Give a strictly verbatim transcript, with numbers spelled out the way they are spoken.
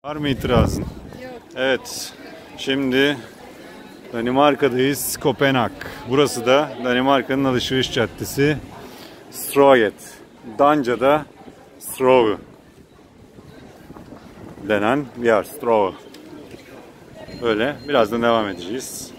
Var mı itirazın? Yok. Evet. Şimdi Danimarka'dayız. Kopenhag. Burası da Danimarka'nın alışveriş caddesi. Strøget. Danca'da Strøget denen bir yer. Strøget. Böyle. Birazdan devam edeceğiz.